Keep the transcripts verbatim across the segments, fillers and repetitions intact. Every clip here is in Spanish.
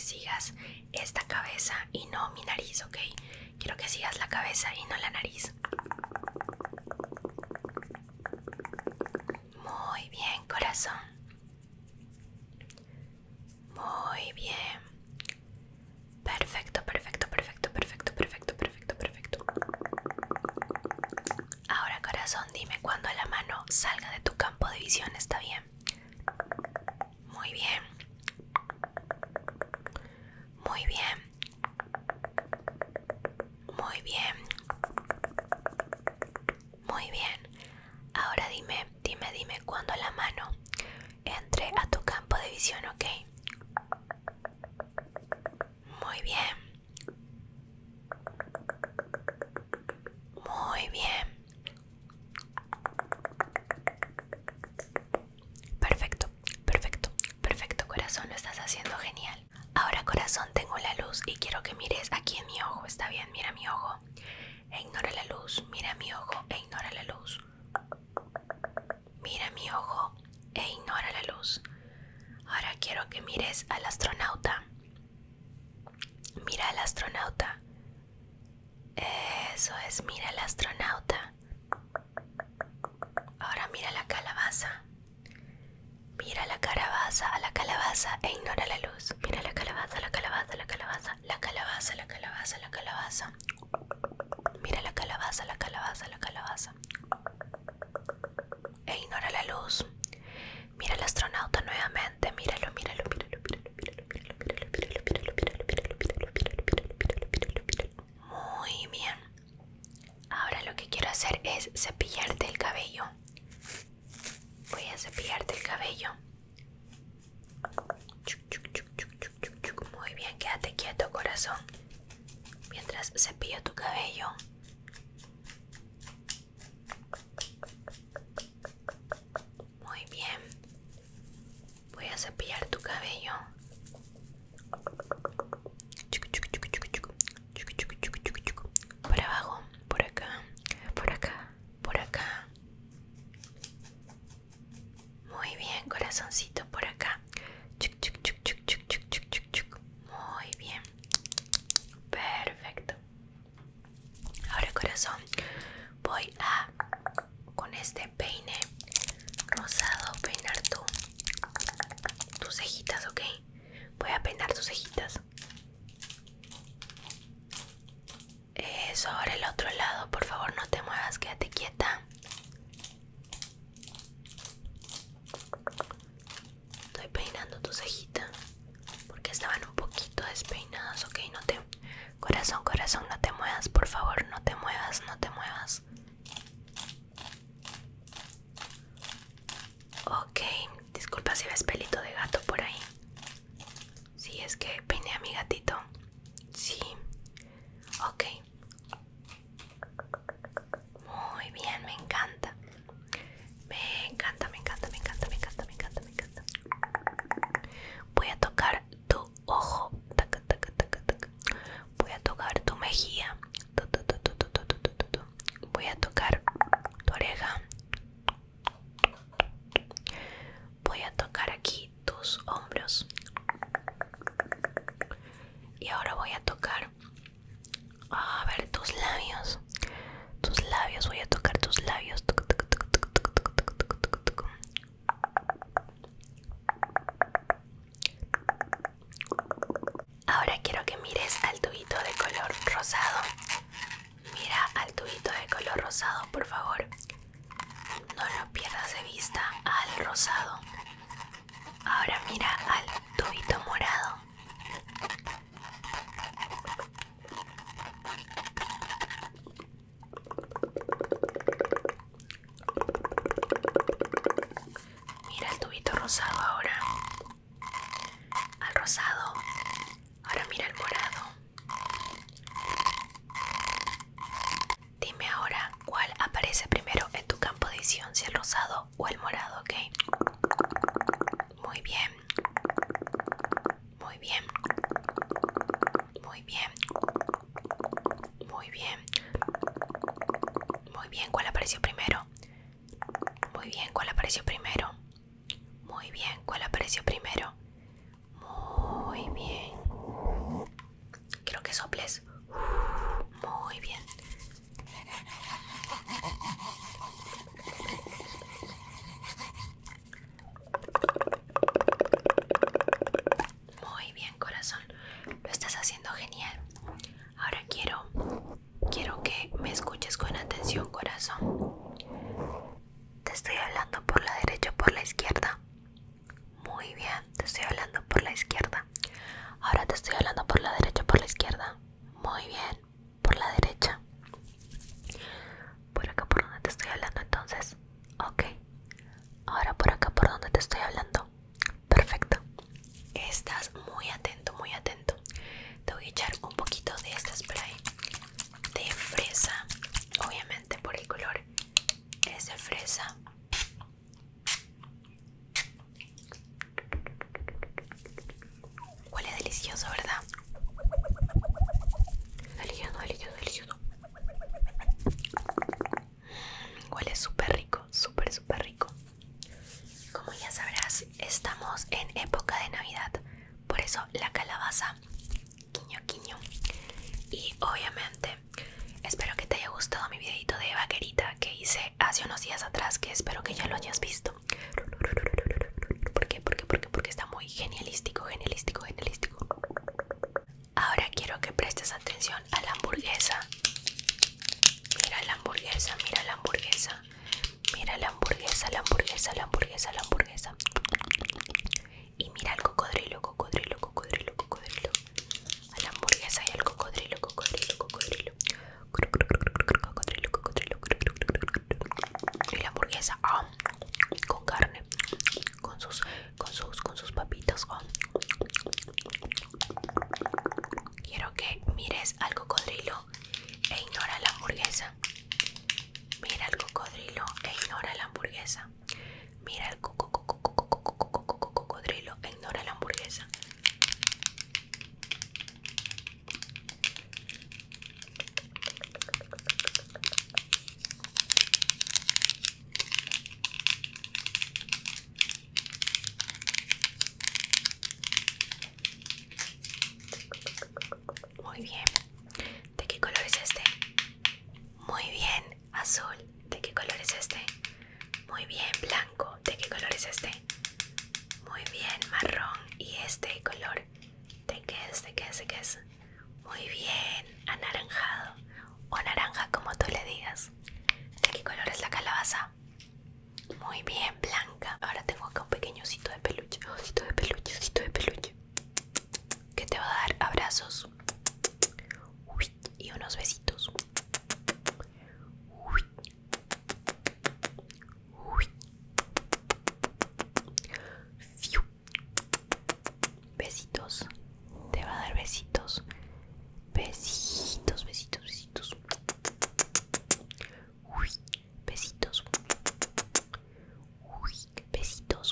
sigas esta cabeza y no mi nariz, ¿ok? Quiero que sigas la cabeza y no la nariz. Muy bien, corazón. Muy bien. Perfecto, perfecto, perfecto, perfecto, perfecto, perfecto, perfecto. Ahora, corazón, dime cuando la mano salga de tu campo de visión, ¿está bien? Muy bien. Muy bien. Muy bien. Muy bien. Ahora dime, dime, dime cuando la mano entre a tu campo de visión, ¿ok? Muy bien. Muy bien. Perfecto, perfecto, perfecto, corazón, lo estás haciendo genial. Ahora, corazón, tengo la luz y quiero que mires aquí en mi ojo, ¿está bien? Mira mi ojo e ignora la luz. Mira mi ojo e ignora la luz. Mira mi ojo e ignora la luz. Ahora quiero que mires al astronauta. Mira al astronauta. Eso es, mira al astronauta. Ahora mira la calabaza. Mira la calabaza, a la calabaza e ignora la luz. Mira la calabaza, la calabaza, la calabaza, la calabaza, la calabaza, la calabaza. Mira la calabaza, la calabaza, la calabaza. E ignora la luz. Mira al astronauta nuevamente. Míralo, míralo, míralo, míralo, míralo, míralo, míralo, míralo, míralo, míralo, míralo, míralo, míralo, míralo, míralo, míralo. Muy bien. Ahora lo que quiero hacer es cepillarte el cabello. Voy a cepillarte el cabello. Muy bien, quédate quieto, corazón. Mientras cepillo tu cabello. Muy bien. Voy a cepillar tu cabello. Por abajo, por acá, por acá, por acá. Muy bien, corazoncito, por acá. Muy bien. Perfecto. Ahora, corazón, voy a, con este peine rosado, peinar tu, tus cejitas, ¿ok? Voy a peinar tus cejitas. Eso, ahora el otro lado, por favor, no te muevas, quédate quieta. Estoy peinando tu cejita porque estaban un poquito despeinadas, ¿ok? No te... Corazón, corazón, no te muevas, por favor, no te muevas, no te muevas. Ok, disculpa si ves pelito de gato por ahí. Sí, es que peiné a mi gatito. Sí. Ok. Muy bien, me encanta. Me encanta, me encanta, me encanta, me encanta, me encanta, me encanta. Voy a tocar tu ojo. Taca, taca, taca, taca. Voy a tocar tu mejilla. Tu, tu, tu, tu, tu, tu, tu, tu, tu. Voy a tocar tu oreja. Voy a tocar aquí tus hombros. Y ahora voy a tocar, a ver, tus labios. Tus labios, voy a tocar tus labios. Ahora quiero que mires al tubito de color rosado. Mira al tubito de color rosado, por favor. No lo pierdas de vista al rosado. Ahora mira al tubito morado. Mira el tubito rosado ahora. Al rosado. Ahora mira el morado. Dime ahora cuál aparece primero en tu campo de visión, si el rosado o el morado, ¿ok? Muy bien. Muy bien. Muy bien. Muy bien. Muy bien, ¿cuál apareció primero? Muy bien, ¿cuál apareció primero? Muy bien, ¿cuál Ahora por acá por donde te estoy hablando. Perfecto. Estás muy atento, muy atento. Te voy a echar un poquito de este spray de fresa. Obviamente por el color es de fresa. Huele delicioso, ¿verdad? Delicioso, delicioso, delicioso. Huele súper rico, súper, súper rico. Como ya sabrás, estamos en época de Navidad. Por eso la calabaza, quiño, quiño. Y obviamente, espero que te haya gustado mi videito de vaquerita que hice hace unos días atrás, que espero que ya lo hayas visto. ¿Por qué? ¿Por qué? ¿Por qué? Porque está muy genialístico, genialístico, genialístico. Ahora quiero que prestes atención a la hamburguesa. Mira la hamburguesa, mira la hamburguesa. Mira la hamburguesa, la hamburguesa, la hamburguesa, la hamburguesa. Y mira el cocodrilo, cocodrilo, cocodrilo, cocodrilo. A la hamburguesa y al cocodrilo, cocodrilo, cocodrilo. Cocodrilo, cocodrilo. Y la hamburguesa oh, con carne, con sus, con sus, con sus papitas. Oh. Quiero que mires al cocodrilo e ignora la hamburguesa. Mira al cocodrilo e ignora la hamburguesa. Mira al cocodrilo e ignora la hamburguesa. Muy bien. ¿De qué color es este? Muy bien. Azul. ¿De qué color es este? Muy bien. Blanco. ¿De qué color es este? Muy bien. Marrón. ¿Y este color? ¿De qué es? ¿De qué es? ¿De qué es? Muy bien. Anaranjado. O naranja, como tú le digas. ¿De qué color es la calabaza? Muy bien. Blanca. Ahora tengo acá un pequeño osito de peluche. Osito de peluche. Osito de peluche. Que te va a dar abrazos. Uy, y unos besitos. Uy. Uy. Fiu. Besitos. Te va a dar besitos. Besitos, besitos, besitos. Uy, besitos. Uy, besitos.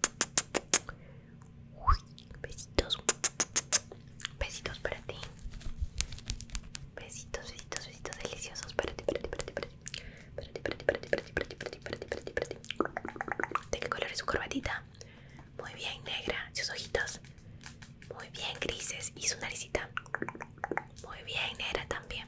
Uy, besitos. Besitos para ti. Besitos, besitos, besitos deliciosos para ti, para ti, para ti, para ti. Para ti, para ti, para ti, para ti, para ti, para ti, para ti, para ti, para ti. ¿De qué color es su corbatita? Muy bien, negra. Sus ojitos. Muy bien, grises. Y su naricita. Muy bien, negra también.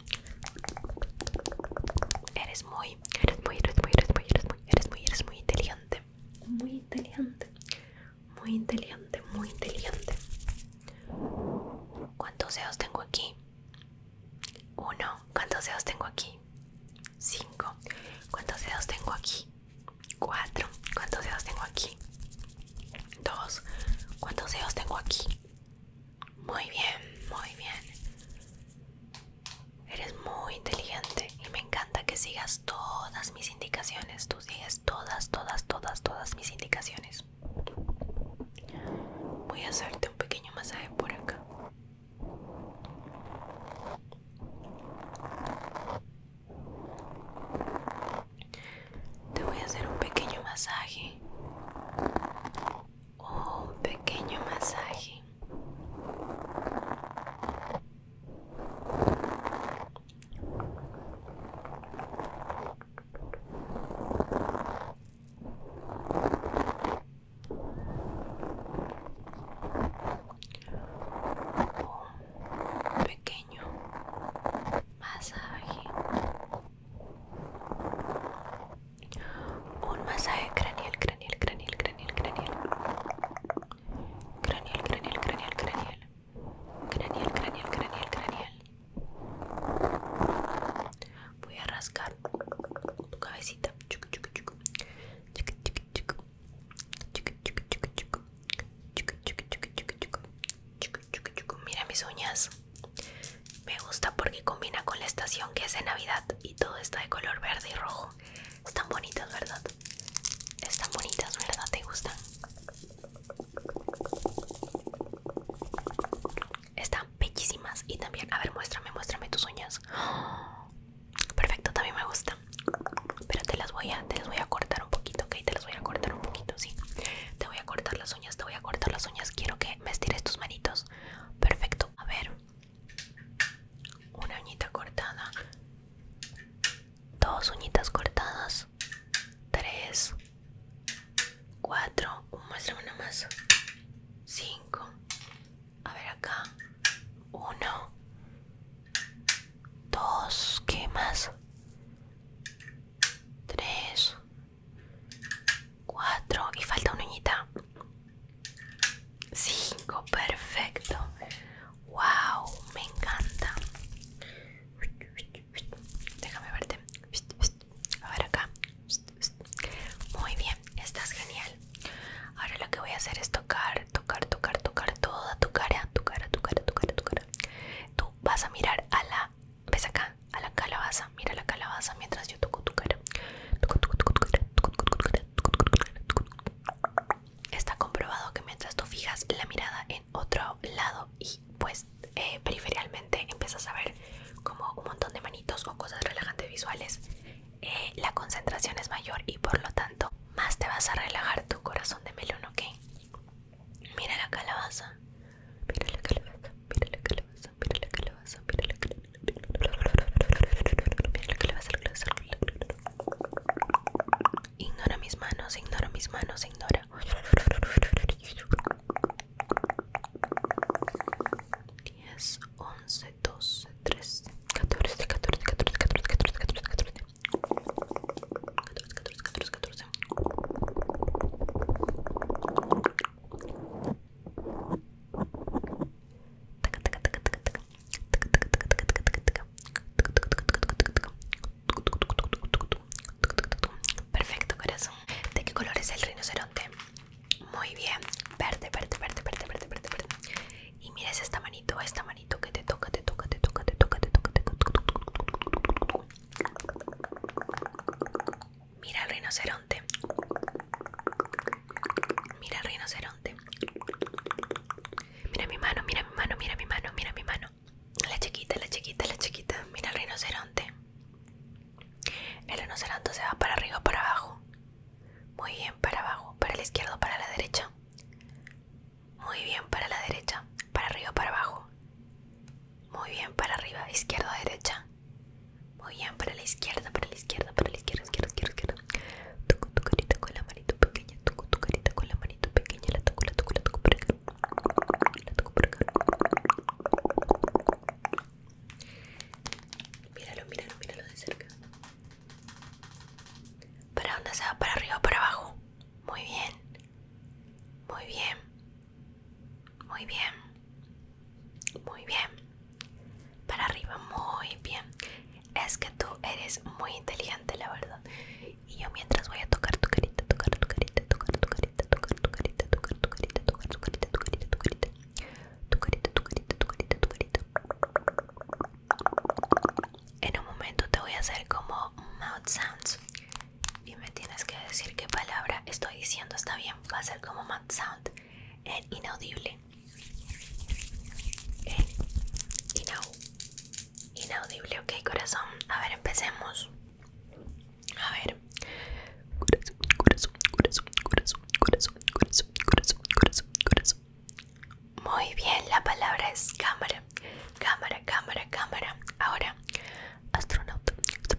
Eres muy, eres muy, eres muy, eres muy, eres muy, eres muy, eres muy inteligente. Muy inteligente. Muy inteligente, muy inteligente. ¿Cuántos dedos tengo aquí? Uno. ¿Cuántos dedos tengo aquí? Cinco. ¿Cuántos dedos tengo aquí? Cuatro. ¿Cuántos dedos tengo aquí? Dos. ¿Cuántos dedos tengo aquí? Muy bien, muy bien. Eres muy inteligente y me encanta que sigas todas mis indicaciones. Tú sigues todas, todas, todas, todas mis indicaciones. Voy a hacerte un pequeño masaje por acá. Te voy a hacer un pequeño masaje. Un pequeño masaje. Un pequeño masaje. Un masaje cranial, cranial, cranial, cranial, cranial. Cranial, cranial, cranial, cranial. Cranial, cranial, cranial, cranial. Voy a rascar tu cabecita. Chucu, chucu, chucu. Chucu, chucu, chucu. Chucu, chucu, chucu, chucu. Chucu, chucu, chucu, chucu, chucu. Chucu, chucu, chucu. Mira mis uñas. Me gusta porque combina con la estación que es de Navidad y todo está de color verde y rojo. Están bonitas, ¿verdad? Están bonitas, ¿verdad? más. Cinco. A ver acá. Uno. Dos. ¿Qué más? Tres. Cuatro. Y falta una uñita. Cinco. Perfecto. Wow, me encanta. Déjame verte. A ver acá. Muy bien, estás genial. Ahora lo que voy a hacer es tocar, tocar, tocar, tocar toda tu cara, tu cara, tu cara, tu cara, tu cara. Tú vas a mirar a la, ves acá, a la calabaza, mira la calabaza mientras yo toco tu cara. Toco, toco, toco tu cara, toco, toco tu cara, toco, toco tu cara, toco, toco. Está comprobado que mientras tú fijas la mirada en otro lado y pues eh, periferialmente empiezas a ver como un montón de manitos o cosas relajantes visuales, eh, la concentración es mayor y por lo tanto más te vas a relajar tu corazón de melón, ¿ok? Mira la calabaza, mira la calabaza, mira la calabaza, mira la calabaza, mira la calabaza, mira la calabaza, la calabaza. Ignora mis manos, ignora mis manos, ignora. diez, once, doce, trece, catorce, catorce, catorce, catorce, catorce, catorce, catorce, catorce, catorce, catorce. Perfecto, corazón. ¿De qué color es el rinoceronte? Muy bien. Verde, verde, verde, verde, verde, verde, verde. Y mires esta manito, esta manito que te toca, te toca, te toca, te toca, te toca, te toca. Mira el rinoceronte. Mira el rinoceronte. Mira mi mano, mira mi mano, mira mi mano, mira mi mano. La chiquita, la chiquita, la chiquita. Mira el rinoceronte. El rinoceronte se va para arriba o para abajo. Muy bien, para abajo, para la izquierda o para la derecha. Muy bien, para la derecha, para arriba o para abajo. Muy bien, para arriba, izquierda o derecha. Muy bien, para la izquierda, para la izquierda, para la izquierda, izquierda, izquierda, izquierda. Toco tu carita con la manito pequeña, toco tu carita con la manito pequeña, la toco, la toco, la toco por acá. La toco por acá. Míralo, míralo, míralo de cerca. ¿Para dónde se va? ¿Para arriba o para abajo? Muy bien. Muy bien. Muy bien. Muy bien. Para arriba, muy bien. Es que tú eres muy inteligente, la verdad. Y yo mientras voy a tocar tu carita, tocar tu carita, tocar tu carita, tocar tu carita, tocar tu carita, tocar tu carita, tu carita, tu carita, tu carita, tu carita, tu carita, tu carita. En un momento te voy a hacer como mouth sounds y me tienes que decir qué palabra estoy diciendo. Está bien, va a ser como mouth sound en inaudible. En inau inaudible, ok, corazón. A ver, empecemos. A ver. Corazón, corazón, corazón, corazón, corazón, corazón, corazón, corazón, corazón. Muy bien, la palabra es cámara. Cámara, cámara, cámara. Ahora, astronauta.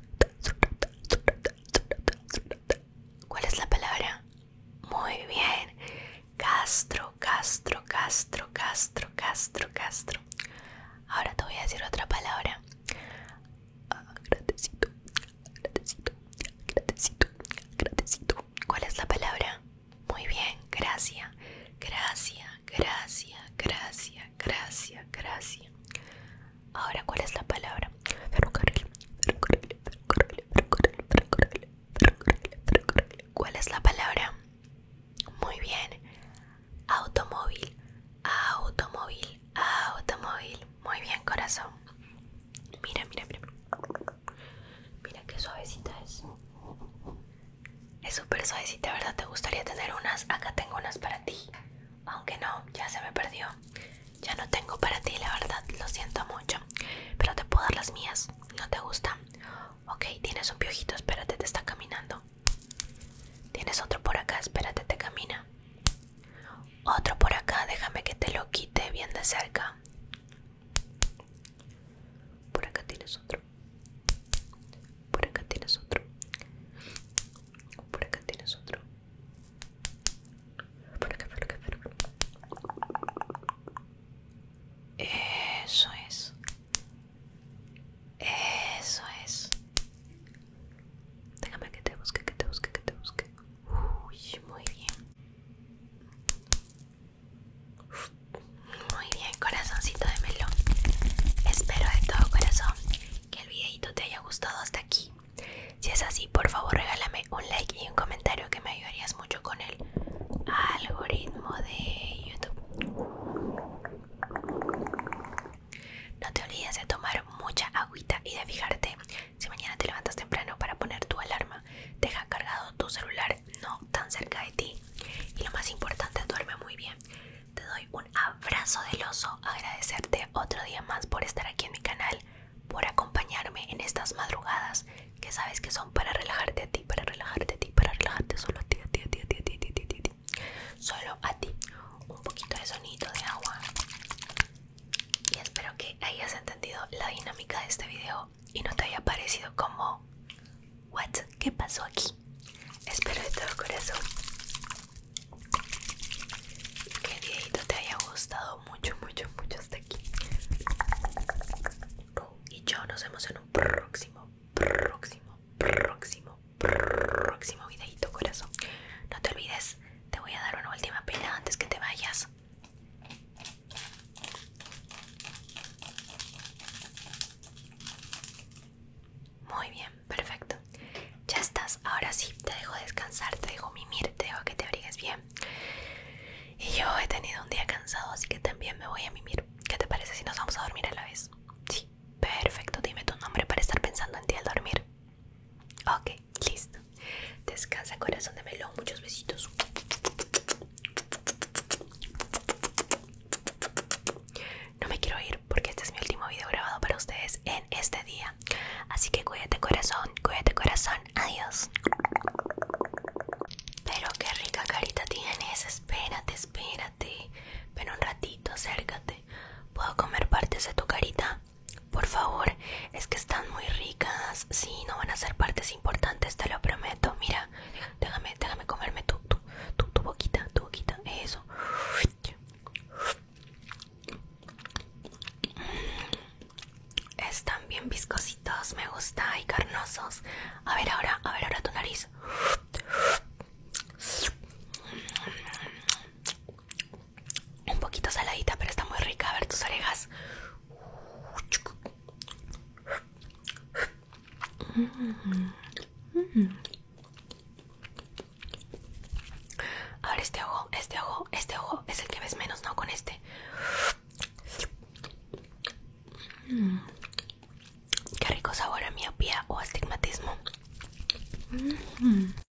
¿Cuál es la palabra? Muy bien. Castro, Castro, Castro, Castro, Castro, Castro. Ahora te voy a decir otra palabra. Agradecido, agradecido, agradecido, agradecido. ¿Cuál es la palabra? Muy bien, gracias, gracias, gracias, gracias, gracias, gracias. Ahora, ¿cuál es la palabra? Ferrocarril, ferrocarril, ferrocarril, ferrocarril, ferrocarril, ferrocarril, ferrocarril. ¿Cuál es la palabra? Muy bien. Automóvil, automóvil, automóvil. Muy bien, corazón. Mira, mira, mira. Mira qué suavecita es. Es súper suavecita, ¿verdad? ¿Te gustaría tener unas? Acá tengo unas para ti. Aunque no, ya se me perdió. Ya no tengo para ti, la verdad. Lo siento mucho. Pero te puedo dar las mías. ¿No te gustan? Ok, tienes un piojito. Espérate, te está caminando. Tienes otro por acá. Espérate, te camina. Otro por acá. Déjame que te lo quite bien de cerca. Por acá tienes otro. Por acá tienes otro. Por acá tienes otro. Por acá, por acá, por solo a ti. Un poquito de sonido de agua. Y espero que hayas entendido la dinámica de este video y no te haya parecido como ¿what? ¿Qué pasó aquí? Espero de todo corazón que el videito te haya gustado mucho, mucho, mucho hasta aquí. Y yo nos vemos en un próximo, próximo, próximo, próximo videito, corazón. No te olvides, te voy a dar una última pela antes que te vayas. Muy bien, perfecto. Ya estás, ahora sí, te dejo descansar, te dejo mimir, te dejo que te abrigues bien. Y yo he tenido un día cansado, así que también me voy a mimir. ¿Qué te parece si nos vamos a dormir a la vez? Sí, perfecto, dime tu nombre para estar pensando en ti al dormir. Ok, listo. Descansa, corazón de melón, muchos besitos. No me quiero ir porque este es mi último video grabado para ustedes en este día. Así que cuídate, corazón, cuídate, corazón. Adiós. Pero qué rica carita tienes. Espérate, espérate. Ven un ratito, acércate. ¿Puedo comer partes de tu carita? Por favor, es que están muy ricas. Sí, no van a ser partes importantes, te lo prometo. Mira, déjame, déjame comerme tu, tu, tu, tu boquita, tu boquita. Eso. Están bien viscositos, me gusta, y carnosos. A ver ahora, a ver ahora tu nariz. Un poquito saladita, pero está muy rica. A ver tus orejas. A ver este ojo, este ojo, este ojo es el que ves menos, ¿no? Con este. Mm. Qué rico sabor a miopía o astigmatismo. Mm.